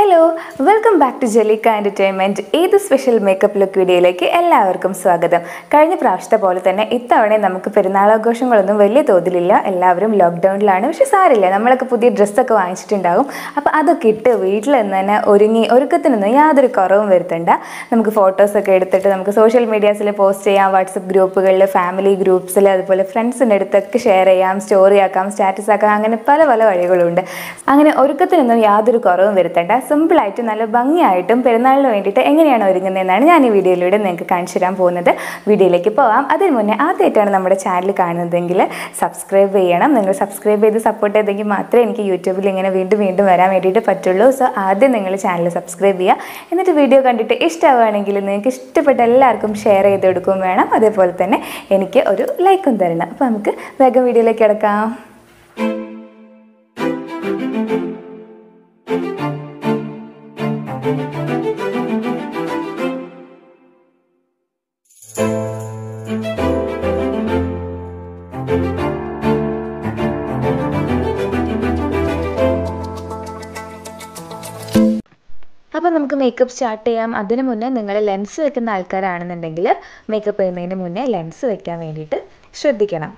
Hello, welcome back to Jelikka entertainment. ഏത് special makeup look വീഡിയോയിലേക്ക് എല്ലാവർക്കും സ്വാഗതം. കഴിഞ്ഞ പ്രാവശ്യത്തെ പോലെ തന്നെ ഇത്തവണ നമുക്ക് പെരുന്നാളാഘോഷങ്ങളൊന്നും വലിയ തോതിലില്ല. എല്ലാവരും ലോക്ക്ഡൗണിലാണ്. പക്ഷെ സാരില്ല, നമ്മളൊക്കെ പുതിയ ഡ്രസ്സൊക്കെ വാങ്ങിച്ചിട്ടുണ്ടാകും. അപ്പോൾ അതൊക്കെ ഇട്ട് വീട്ടിൽ നിന്ന് തന്നെ ഒരുക്കത്തിനൊന്നും യാതൊരു കുറവും വരുത്തണ്ട. നമുക്ക് ഫോട്ടോസൊക്കെ എടുത്തിട്ട് നമുക്ക് സോഷ്യൽ മീഡിയാസിൽ പോസ്റ്റ് ചെയ്യാം, വാട്സപ്പ് ഗ്രൂപ്പുകളിൽ, ഫാമിലി ഗ്രൂപ്പ്സിൽ, അതുപോലെ ഫ്രണ്ട്സിൻ്റെ അടുത്തൊക്കെ ഷെയർ ചെയ്യാം, സ്റ്റോറി ആക്കാം, സ്റ്റാറ്റസ് ആക്കാം, അങ്ങനെ പല പല വഴികളുണ്ട്. അങ്ങനെ ഒരുക്കത്തിനൊന്നും യാതൊരു കുറവും വരുത്തേണ്ട. സിമ്പിളായിട്ട് നല്ല ഭംഗിയായിട്ടും പെരുന്നാളിന് വേണ്ടിയിട്ട് എങ്ങനെയാണ് ഒരുങ്ങുന്നതെന്നാണ് ഞാൻ ഈ വീഡിയോയിലൂടെ നിങ്ങൾക്ക് കാണിച്ചു തരാൻ പോകുന്നത്. വീഡിയോയിലേക്ക് പോകാം. അതിന് മുന്നേ ആദ്യമായിട്ടാണ് നമ്മുടെ ചാനൽ കാണുന്നതെങ്കിൽ സബ്സ്ക്രൈബ് ചെയ്യണം. നിങ്ങൾ സബ്സ്ക്രൈബ് ചെയ്ത് സപ്പോർട്ട് ചെയ്തെങ്കിൽ മാത്രമേ എനിക്ക് യൂട്യൂബിൽ ഇങ്ങനെ വീണ്ടും വരാൻ വേണ്ടിയിട്ട് പറ്റുള്ളൂ. സോ ആദ്യം നിങ്ങൾ ചാനൽ സബ്സ്ക്രൈബ് ചെയ്യുക. എന്നിട്ട് വീഡിയോ കണ്ടിട്ട് ഇഷ്ടമാവുകയാണെങ്കിൽ നിങ്ങൾക്ക് ഇഷ്ടപ്പെട്ട എല്ലാവർക്കും ഷെയർ ചെയ്ത് കൊടുക്കുകയും വേണം. അതേപോലെ തന്നെ എനിക്ക് ഒരു ലൈക്കും തരണം. അപ്പോൾ നമുക്ക് വേഗം വീഡിയോയിലേക്ക് കിടക്കാം. അപ്പോൾ നമുക്ക് മേക്കപ്പ് സ്റ്റാർട്ട് ചെയ്യാം. അതിന് മുന്നേ നിങ്ങൾ ലെൻസ് വെക്കുന്ന ആൾക്കാരാണെന്നുണ്ടെങ്കിൽ മേക്കപ്പ് ചെയ്യുന്നതിന് മുന്നേ ലെൻസ് വെക്കാൻ വേണ്ടിയിട്ട് ശ്രദ്ധിക്കണം.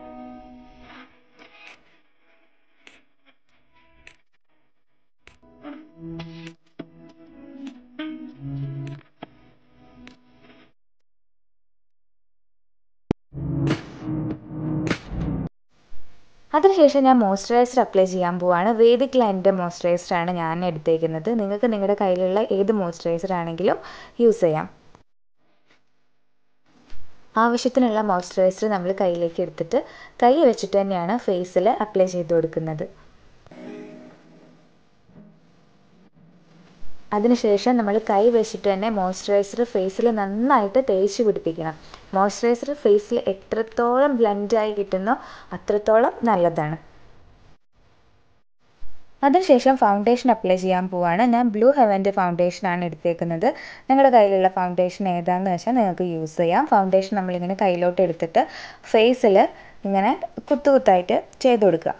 അതിനുശേഷം ഞാൻ മോയ്സ്ചറൈസർ അപ്ലൈ ചെയ്യാൻ പോവാണ്. വേദിക് ലൈനിൻ്റെ മോയ്സ്ചറൈസറാണ് ഞാൻ എടുത്തേക്കുന്നത്. നിങ്ങൾക്ക് നിങ്ങളുടെ കയ്യിലുള്ള ഏത് മോയ്സ്ചറൈസർ ആണെങ്കിലും യൂസ് ചെയ്യാം. ആവശ്യത്തിനുള്ള മോയ്സ്ചറൈസർ നമ്മൾ കയ്യിലേക്ക് എടുത്തിട്ട് കൈ വെച്ചിട്ട് തന്നെയാണ് ഫേസിൽ അപ്ലൈ ചെയ്ത് കൊടുക്കുന്നത്. അതിനുശേഷം നമ്മൾ കൈ വെച്ചിട്ട് തന്നെ മോയ്സ്ചറൈസർ ഫേസിൽ നന്നായിട്ട് തേച്ച് പിടിപ്പിക്കണം. മോയ്സ്ചറൈസർ ഫേസിൽ എത്രത്തോളം ബ്ലെൻഡായി കിട്ടുന്നോ അത്രത്തോളം നല്ലതാണ്. അതിനുശേഷം ഫൗണ്ടേഷൻ അപ്ലൈ ചെയ്യാൻ പോവാണ്. ഞാൻ ബ്ലൂ ഹെവൻ്റെ ഫൗണ്ടേഷനാണ് എടുത്തേക്കുന്നത്. നിങ്ങളുടെ കയ്യിലുള്ള ഫൗണ്ടേഷൻ ഏതാണെന്ന് വെച്ചാൽ നിങ്ങൾക്ക് യൂസ് ചെയ്യാം. ഫൗണ്ടേഷൻ നമ്മളിങ്ങനെ കയ്യിലോട്ട് എടുത്തിട്ട് ഫേസിൽ ഇങ്ങനെ കുത്തായിട്ട് ചെയ്ത് കൊടുക്കുക.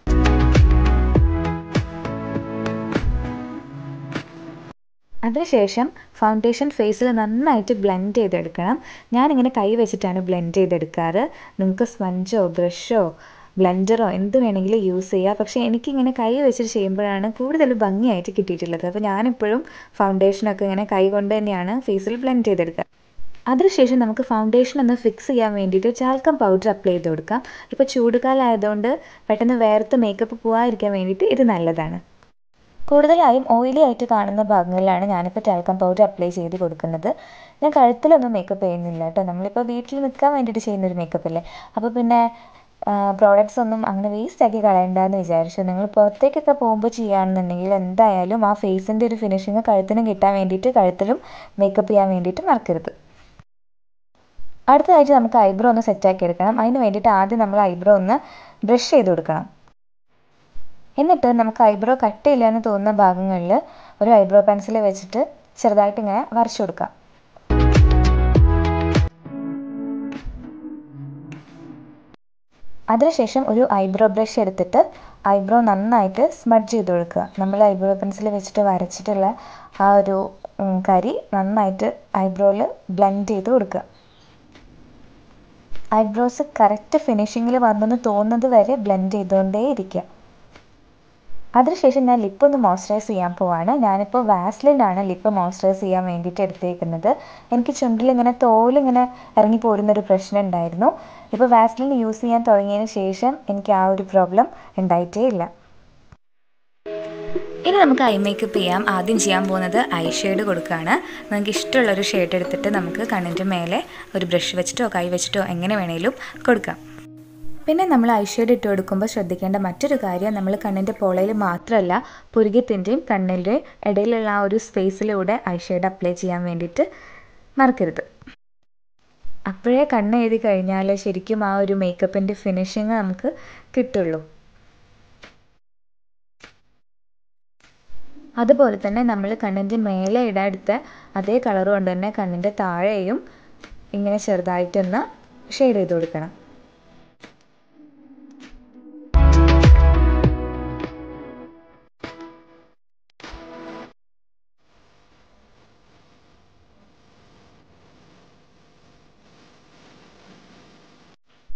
അതിനുശേഷം ഫൗണ്ടേഷൻ ഫേസിൽ നന്നായിട്ട് ബ്ലെൻഡ് ചെയ്തെടുക്കണം. ഞാനിങ്ങനെ കൈ വെച്ചിട്ടാണ് ബ്ലെൻഡ് ചെയ്തെടുക്കാറ്. നിങ്ങൾക്ക് സ്പഞ്ചോ ബ്രഷോ ബ്ലെൻഡറോ എന്ത് വേണമെങ്കിലും യൂസ് ചെയ്യുക. പക്ഷേ എനിക്കിങ്ങനെ കൈ വെച്ചിട്ട് ചെയ്യുമ്പോഴാണ് കൂടുതൽ ഭംഗിയായിട്ട് കിട്ടിയിട്ടുള്ളത്. അപ്പോൾ ഞാനിപ്പോഴും ഫൗണ്ടേഷനൊക്കെ ഇങ്ങനെ കൈ കൊണ്ട് തന്നെയാണ് ഫേസിൽ ബ്ലെൻഡ് ചെയ്തെടുക്കുക. അതിനുശേഷം നമുക്ക് ഫൗണ്ടേഷൻ ഒന്ന് ഫിക്സ് ചെയ്യാൻ വേണ്ടിയിട്ട് ടാൽക്കം പൗഡർ അപ്ലൈ ചെയ്ത് കൊടുക്കാം. ഇപ്പോൾ ചൂടുകാലം ആയതുകൊണ്ട് പെട്ടെന്ന് വേർത്ത് മേക്കപ്പ് പോകാതിരിക്കാൻ വേണ്ടിയിട്ട് ഇത് നല്ലതാണ്. കൂടുതലായും ഓയിലി ആയിട്ട് കാണുന്ന ഭാഗങ്ങളിലാണ് ഞാനിപ്പോൾ ടാൽക്കം പൗഡർ അപ്ലൈ ചെയ്ത് കൊടുക്കുന്നത്. ഞാൻ കഴുത്തിലൊന്നും മേക്കപ്പ് ചെയ്യുന്നില്ല കേട്ടോ. നമ്മളിപ്പോൾ വീട്ടിൽ നിൽക്കാൻ വേണ്ടിയിട്ട് ചെയ്യുന്നൊരു മേക്കപ്പ് അല്ലേ. അപ്പോൾ പിന്നെ പ്രോഡക്റ്റ്സ് ഒന്നും അങ്ങനെ വേസ്റ്റാക്കി കളയണ്ടെന്ന് വിചാരിച്ചു. നിങ്ങൾ പുറത്തേക്കൊക്കെ പോകുമ്പോൾ ചെയ്യുകയാണെന്നുണ്ടെങ്കിൽ എന്തായാലും ആ ഫേസിൻ്റെ ഒരു ഫിനിഷിങ് കഴുത്തിനും കിട്ടാൻ വേണ്ടിയിട്ട് കഴുത്തിലും മേക്കപ്പ് ചെയ്യാൻ വേണ്ടിയിട്ട് മറക്കരുത്. അടുത്തതായിട്ട് നമുക്ക് ഐബ്രോ ഒന്ന് സെറ്റാക്കി എടുക്കണം. അതിന് വേണ്ടിയിട്ട് ആദ്യം നമ്മൾ ഐബ്രോ ഒന്ന് ബ്രഷ് ചെയ്ത് കൊടുക്കണം. എന്നിട്ട് നമുക്ക് ഐബ്രോ കട്ടിയില്ല എന്ന് തോന്നുന്ന ഭാഗങ്ങളിൽ ഒരു ഐബ്രോ പെൻസിൽ വെച്ചിട്ട് ചെറുതായിട്ട് ഇങ്ങനെ വരച്ചു കൊടുക്കാം. അതിനുശേഷം ഒരു ഐബ്രോ ബ്രഷ് എടുത്തിട്ട് ഐബ്രോ നന്നായിട്ട് സ്മഡ്ജ് ചെയ്ത് കൊടുക്കുക. നമ്മൾ ഐബ്രോ പെൻസിൽ വെച്ചിട്ട് വരച്ചിട്ടുള്ള ആ ഒരു കരി നന്നായിട്ട് ഐബ്രോയിൽ ബ്ലെൻഡ് ചെയ്ത് കൊടുക്കുക. ഐബ്രോസ് കറക്റ്റ് ഫിനിഷിങ്ങിൽ വന്നെന്ന് തോന്നുന്നത് വരെ ബ്ലെൻഡ് ചെയ്തുകൊണ്ടേ ഇരിക്കുക. അതിനുശേഷം ഞാൻ ലിപ്പ് ഒന്ന് മോയ്സ്ചറൈസ് ചെയ്യാൻ പോവാണ്. ഞാനിപ്പോൾ വാസ്ലിനാണ് ലിപ്പ് മോയ്സ്ചറൈസ് ചെയ്യാൻ വേണ്ടിയിട്ട് എടുത്തേക്കുന്നത്. എനിക്ക് ചുണ്ടിലിങ്ങനെ തോലിങ്ങനെ ഇറങ്ങി പോരുന്നൊരു പ്രശ്നം ഉണ്ടായിരുന്നു. ഇപ്പോൾ വാസ്ലിൻ യൂസ് ചെയ്യാൻ തുടങ്ങിയതിന് ശേഷം എനിക്ക് ആ ഒരു പ്രോബ്ലം ഉണ്ടായിട്ടേ ഇല്ല. ഇനി നമുക്ക് ഐ മേക്കപ്പ് ചെയ്യാം. ആദ്യം ചെയ്യാൻ പോകുന്നത് ഐ ഷെയ്ഡ് കൊടുക്കുകയാണ്. നമുക്ക് ഇഷ്ടമുള്ളൊരു ഷെയ്ഡ് എടുത്തിട്ട് നമുക്ക് കണ്ണിൻ്റെ മേലെ ഒരു ബ്രഷ് വെച്ചിട്ടോ കൈ വെച്ചിട്ടോ എങ്ങനെ വേണേലും കൊടുക്കാം. പിന്നെ നമ്മൾ ഐ ഷെയ്ഡ് ഇട്ട് കൊടുക്കുമ്പോൾ ശ്രദ്ധിക്കേണ്ട മറ്റൊരു കാര്യം, നമ്മൾ കണ്ണിൻ്റെ പോളയിൽ മാത്രമല്ല പുരുകത്തിൻ്റെയും കണ്ണിൻ്റെ ഇടയിലുള്ള ആ ഒരു സ്പേസിലൂടെ ഐ ഷെയ്ഡ് അപ്ലൈ ചെയ്യാൻ വേണ്ടിയിട്ട് മറക്കരുത്. അപ്പോഴേ കണ്ണ് എഴുതി കഴിഞ്ഞാൽ ശരിക്കും ആ ഒരു മേക്കപ്പിൻ്റെ ഫിനിഷിങ് നമുക്ക് കിട്ടുള്ളൂ. അതുപോലെ തന്നെ നമ്മൾ കണ്ണിൻ്റെ മേലെ ഇടാടുത്ത അതേ കളർ കൊണ്ട് തന്നെ കണ്ണിൻ്റെ താഴെയും ഇങ്ങനെ ചെറുതായിട്ടൊന്ന് ഷെയ്ഡ് ചെയ്ത് കൊടുക്കണം.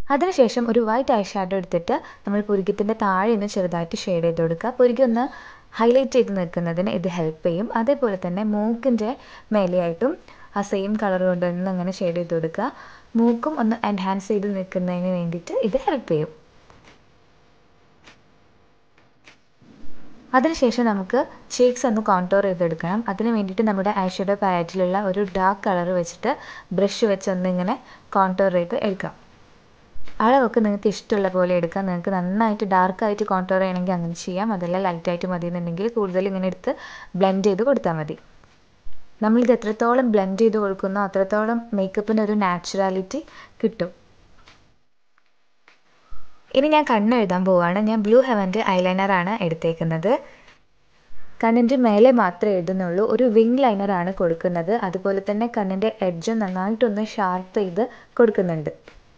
അതിനുശേഷം ഒരു വൈറ്റ് ഐ ഷാഡോ എടുത്തിട്ട് നമ്മൾ പുരികത്തിൻ്റെ താഴെ നിന്ന് ചെറുതായിട്ട് ഷെയ്ഡ് ചെയ്ത് കൊടുക്കുക. പുരികം ഒന്ന് ഹൈലൈറ്റ് ചെയ്ത് നിൽക്കുന്നതിന് ഇത് ഹെൽപ്പ് ചെയ്യും. അതേപോലെ തന്നെ മൂക്കിൻ്റെ മേലെയായിട്ടും ആ സെയിം കളർ കൊണ്ട് ഒന്ന് അങ്ങനെ ഷെയ്ഡ് ചെയ്ത് കൊടുക്കുക. മൂക്കും ഒന്ന് എൻഹാൻസ് ചെയ്ത് നിൽക്കുന്നതിന് വേണ്ടിയിട്ട് ഇത് ഹെൽപ്പ് ചെയ്യും. അതിനുശേഷം നമുക്ക് ചീക്സ് ഒന്ന് കോൺടോർ ചെയ്തെടുക്കണം. അതിന് വേണ്ടിയിട്ട് നമ്മുടെ ഐ ഷാഡോ പാലറ്റിലുള്ള ഒരു ഡാർക്ക് കളർ വെച്ചിട്ട് ബ്രഷ് വെച്ച് ഒന്നിങ്ങനെ കോൺടോർ ചെയ്ത് എടുക്കാം. അളവൊക്കെ നിങ്ങൾക്ക് ഇഷ്ടമുള്ള പോലെ എടുക്കാം. നിങ്ങൾക്ക് നന്നായിട്ട് ഡാർക്കായിട്ട് കോൺടോർ ചെയ്യണമെങ്കിൽ അങ്ങനെ ചെയ്യാം. അതെല്ലാം ലൈറ്റായിട്ട് മതി എന്നുണ്ടെങ്കിൽ കൂടുതൽ ഇങ്ങനെ എടുത്ത് ബ്ലെൻഡ് ചെയ്ത് കൊടുത്താൽ മതി. നമ്മളിത് എത്രത്തോളം ബ്ലെൻഡ് ചെയ്ത് കൊടുക്കുന്നോ അത്രത്തോളം മേക്കപ്പിന് ഒരു നാച്ചുറാലിറ്റി കിട്ടും. ഇനി ഞാൻ കണ്ണെഴുതാൻ പോവുകയാണ്. ഞാൻ ബ്ലൂ ഹെവൻ്റെ ഐലൈനറാണ് എടുത്തേക്കുന്നത്. കണ്ണിൻ്റെ മേലെ മാത്രമേ എഴുതുന്നുള്ളൂ. ഒരു വിങ് ലൈനറാണ് കൊടുക്കുന്നത്. അതുപോലെ തന്നെ കണ്ണിൻ്റെ എഡ്ജ് നന്നായിട്ടൊന്ന് ഷാർപ്പ് ചെയ്ത് കൊടുക്കുന്നുണ്ട്.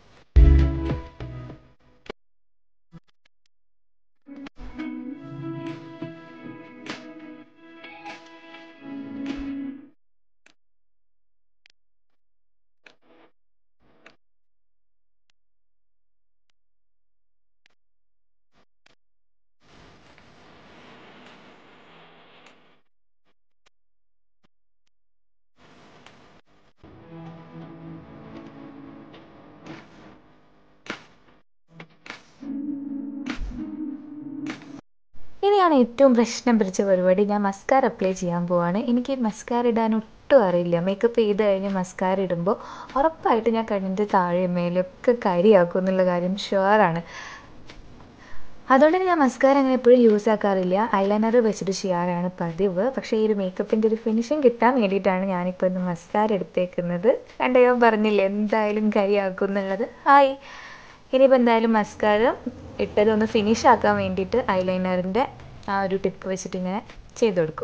ഇനിയാണ് ഏറ്റവും പ്രശ്നം പിടിച്ച പരിപാടി. ഞാൻ മസ്കാര അപ്ലൈ ചെയ്യാൻ പോവാണ്. എനിക്ക് മസ്കാര ഇടാൻ ഒട്ടും അറിയില്ല. മേക്കപ്പ് ചെയ്ത് കഴിഞ്ഞ് മസ്കാര ഇടുമ്പോൾ ഉറപ്പായിട്ട് ഞാൻ കണ്ണിൻ്റെ താഴെ മേലൊക്കെ കരിയാക്കും എന്നുള്ള കാര്യം ഷുവറാണ്. അതുകൊണ്ട് തന്നെ ഞാൻ മസ്കാര അങ്ങനെ എപ്പോഴും യൂസ് ആക്കാറില്ല. ഐലൈനർ വെച്ചിട്ട് ചെയ്യാറാണ് പതിവ്. പക്ഷേ ഈ ഒരു മേക്കപ്പിൻ്റെ ഒരു ഫിനിഷിങ് കിട്ടാൻ വേണ്ടിയിട്ടാണ് ഞാനിപ്പോൾ ഇന്ന് മസ്കാര എടുത്തേക്കുന്നത്. കണ്ടോ, ഞാൻ പറഞ്ഞില്ലേ എന്തായാലും കരിയാക്കും എന്നുള്ളത്. ഇനിയിപ്പോൾ എന്തായാലും മസ്കാര ഇട്ടതൊന്ന് ഫിനിഷ് ആക്കാൻ വേണ്ടിയിട്ട് ഐലൈനറിൻ്റെ ആ ഒരു ടിപ്പ് വെച്ചിട്ട് ഇങ്ങനെ ചെയ്ത് കൊടുക്കും.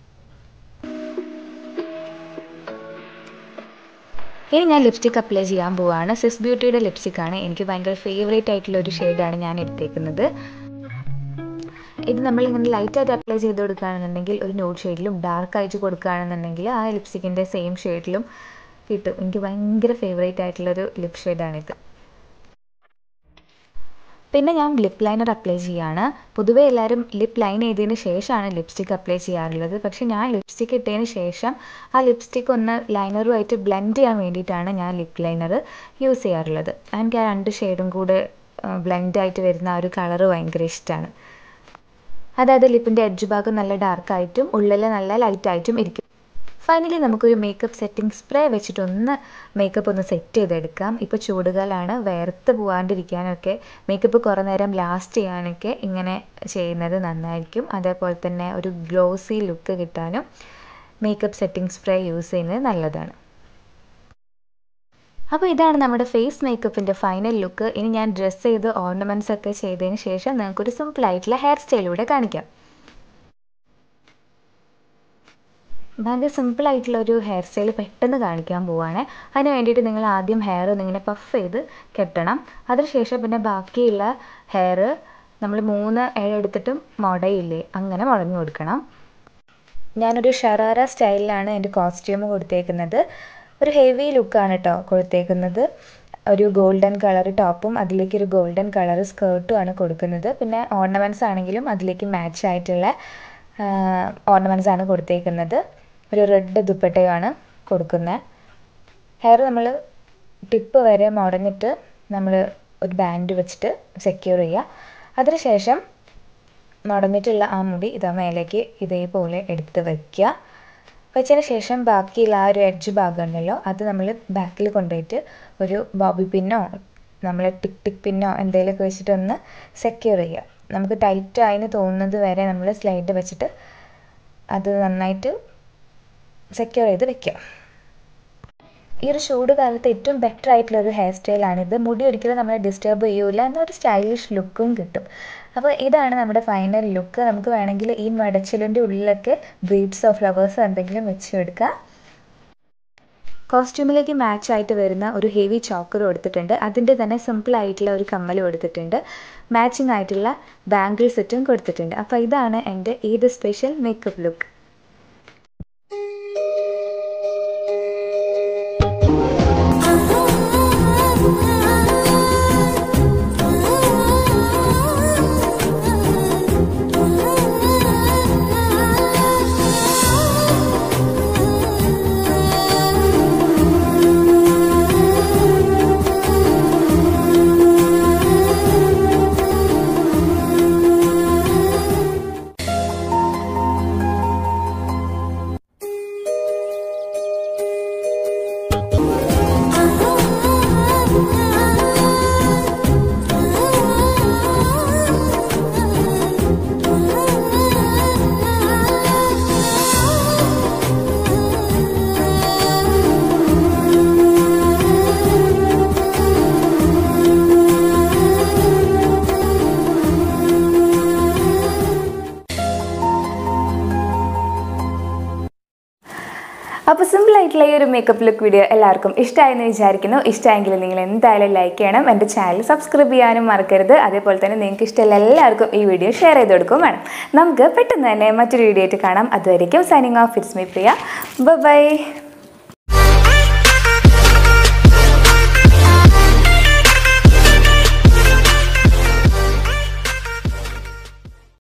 ഇനി ഞാൻ ലിപ്സ്റ്റിക് അപ്ലൈ ചെയ്യാൻ പോവുകയാണ്. സിസ് ബ്യൂട്ടിയുടെ ലിപ്സ്റ്റിക്കാണ്. എനിക്ക് ഭയങ്കര ഫേവറേറ്റ് ആയിട്ടുള്ള ഒരു ഷെയ്ഡാണ് ഞാൻ എടുത്തേക്കുന്നത്. ഇത് നമ്മളിങ്ങനെ ലൈറ്റായിട്ട് അപ്ലൈ ചെയ്ത് കൊടുക്കുകയാണെന്നുണ്ടെങ്കിൽ ഒരു ന്യൂഡ് ഷെയ്ഡിലും ഡാർക്കായിട്ട് കൊടുക്കുകയാണെന്നുണ്ടെങ്കിൽ ആ ലിപ്സ്റ്റിക്കിൻ്റെ സെയിം ഷെയ്ഡിലും കിട്ടും. എനിക്ക് ഭയങ്കര ഫേവറേറ്റ് ആയിട്ടുള്ളൊരു ലിപ് ഷെയ്ഡാണിത്. പിന്നെ ഞാൻ ലിപ്പ് ലൈനർ അപ്ലൈ ചെയ്യുകയാണ്. പൊതുവേ എല്ലാവരും ലിപ്പ് ലൈൻ ചെയ്തതിന് ശേഷമാണ് ലിപ്സ്റ്റിക് അപ്ലൈ ചെയ്യാറുള്ളത്. പക്ഷേ ഞാൻ ലിപ്സ്റ്റിക് ഇട്ടതിന് ശേഷം ആ ലിപ്സ്റ്റിക് ഒന്ന് ലൈനറുമായിട്ട് ബ്ലെൻഡ് ചെയ്യാൻ വേണ്ടിയിട്ടാണ് ഞാൻ ലിപ്പ് ലൈനർ യൂസ് ചെയ്യാറുള്ളത്. എനിക്ക് ആ രണ്ട് ഷെയ്ഡും കൂടെ ബ്ലെൻഡായിട്ട് വരുന്ന ആ ഒരു കളറ് ഭയങ്കര ഇഷ്ടമാണ്. അതായത് ലിപ്പിൻ്റെ എഡ്ജ് ഭാഗം നല്ല ഡാർക്കായിട്ടും ഉള്ളിൽ നല്ല ലൈറ്റായിട്ടും ഇരിക്കും. ഫൈനലി നമുക്കൊരു മേക്കപ്പ് സെറ്റിംഗ് സ്പ്രേ വെച്ചിട്ടൊന്ന് മേക്കപ്പ് ഒന്ന് സെറ്റ് ചെയ്തെടുക്കാം. ഇപ്പോൾ ചൂടുകാലമാണ്, വേർത്ത് പോകാണ്ടിരിക്കാനൊക്കെ മേക്കപ്പ് കുറേ നേരം ലാസ്റ്റ് ചെയ്യാനൊക്കെ ഇങ്ങനെ ചെയ്യുന്നത് നന്നായിരിക്കും. അതേപോലെ തന്നെ ഒരു ഗ്ലോസി ലുക്ക് കിട്ടാനും മേക്കപ്പ് സെറ്റിംഗ് സ്പ്രേ യൂസ് ചെയ്യുന്നത് നല്ലതാണ്. അപ്പോൾ ഇതാണ് നമ്മുടെ ഫേസ് മേക്കപ്പിൻ്റെ ഫൈനൽ ലുക്ക്. ഇനി ഞാൻ ഡ്രസ്സ് ചെയ്ത് ഓർണമെൻറ്റ്സ് ഒക്കെ ചെയ്തതിന് ശേഷം നിങ്ങൾക്കൊരു സിമ്പിളായിട്ടുള്ള ഹെയർ സ്റ്റൈലൂടെ കാണിക്കാം. ഭയങ്കര സിമ്പിളായിട്ടുള്ളൊരു ഹെയർ സ്റ്റൈൽ പെട്ടെന്ന് കാണിക്കാൻ പോവുകയാണ്. അതിന് വേണ്ടിയിട്ട് നിങ്ങൾ ആദ്യം ഹെയർ ഒന്നിങ്ങനെ പഫ് ചെയ്ത് കെട്ടണം. അതിനുശേഷം പിന്നെ ബാക്കിയുള്ള ഹെയർ നമ്മൾ 3 ഇഴ എടുത്തിട്ടും മുടയില്ലേ അങ്ങനെ മുടഞ്ഞു കൊടുക്കണം. ഞാനൊരു ഷറാറ സ്റ്റൈലിലാണ് എൻ്റെ കോസ്റ്റ്യൂം കൊടുത്തേക്കുന്നത്. ഒരു ഹെവി ലുക്കാണ് കേട്ടോ കൊടുത്തേക്കുന്നത്. ഒരു ഗോൾഡൻ കളർ ടോപ്പും അതിലേക്ക് ഒരു ഗോൾഡൻ കളർ സ്കേർട്ടുമാണ് കൊടുക്കുന്നത്. പിന്നെ ഓർണമെൻറ്റ്സ് ആണെങ്കിലും അതിലേക്ക് മാച്ച് ആയിട്ടുള്ള ഓർണമെൻറ്റ്സ് ആണ് കൊടുത്തേക്കുന്നത്. ഒരു റെഡ് ദുപ്പട്ടയാണ് കൊടുക്കുന്നത്. ഹെയർ നമ്മൾ ടിപ്പ് വരെ മുടഞ്ഞിട്ട് നമ്മൾ ഒരു ബാൻഡ് വെച്ചിട്ട് സെക്യൂർ ചെയ്യുക. അതിനുശേഷം മുടഞ്ഞിട്ടുള്ള ആ മുടി ഇതാ മേലേക്ക് ഇതേപോലെ എടുത്ത് വയ്ക്കുക. വെച്ചതിന് ശേഷം ബാക്കിയുള്ള ആ ഒരു എഡ്ജ് ഭാഗം ഉണ്ടല്ലോ അത് നമ്മൾ ബാക്കിൽ കൊണ്ടുപോയിട്ട് ഒരു ബോബി പിന്നോ നമ്മൾ ടിക് പിന്നോ എന്തെങ്കിലുമൊക്കെ വെച്ചിട്ടൊന്ന് സെക്യൂർ ചെയ്യുക. നമുക്ക് ടൈറ്റ് ആയെന്ന് തോന്നുന്നത് വരെ നമ്മൾ സ്ലൈഡ് വെച്ചിട്ട് അത് നന്നായിട്ട് സെക്യൂർ ചെയ്ത് വെക്കുക. ഈ ഒരു ചൂട് കാലത്ത് ഏറ്റവും ബെറ്റർ ആയിട്ടുള്ളൊരു ഹെയർ സ്റ്റൈലാണിത്. മുടി ഒരിക്കലും നമ്മളെ ഡിസ്റ്റർബ് ചെയ്യൂല, എന്നൊരു സ്റ്റൈലിഷ് ലുക്കും കിട്ടും. അപ്പോൾ ഇതാണ് നമ്മുടെ ഫൈനൽ ലുക്ക്. നമുക്ക് വേണമെങ്കിൽ ഈ മടച്ചിലിൻ്റെ ഉള്ളിലൊക്കെ ബീഡ്സ് ഓഫ് ഫ്ലവേഴ്സ് എന്തെങ്കിലും വെച്ച് കൊടുക്കുക. കോസ്റ്റ്യൂമിലേക്ക് മാച്ച് ആയിട്ട് വരുന്ന ഒരു ഹെവി ചോക്കർ കൊടുത്തിട്ടുണ്ട്. അതിൻ്റെ തന്നെ സിമ്പിൾ ആയിട്ടുള്ള ഒരു കമ്മൽ കൊടുത്തിട്ടുണ്ട്. മാച്ചിങ് ആയിട്ടുള്ള ബാംഗിൾ സെറ്റും കൊടുത്തിട്ടുണ്ട്. അപ്പോൾ ഇതാണ് എൻ്റെ ഈദ് സ്പെഷ്യൽ മേക്കപ്പ് ലുക്ക്. അപ്പോൾ സിമ്പിളായിട്ടുള്ള ഈ ഒരു മേക്കപ്പ് ലുക്ക് വീഡിയോ എല്ലാവർക്കും ഇഷ്ടമായെന്ന് വിചാരിക്കുന്നു. ഇഷ്ടമായെങ്കിൽ നിങ്ങൾ എന്തായാലും ലൈക്ക് ചെയ്യണം, എൻ്റെ ചാനൽ സബ്സ്ക്രൈബ് ചെയ്യാനും മറക്കരുത്. അതേപോലെ തന്നെ നിങ്ങൾക്ക് ഇഷ്ടമുള്ള എല്ലാവർക്കും ഈ വീഡിയോ ഷെയർ ചെയ്ത് കൊടുക്കും വേണം. നമുക്ക് പെട്ടെന്ന് തന്നെ മറ്റൊരു വീഡിയോ ആയിട്ട് കാണാം. അതുവരെയും signing off. It's me Priya. By.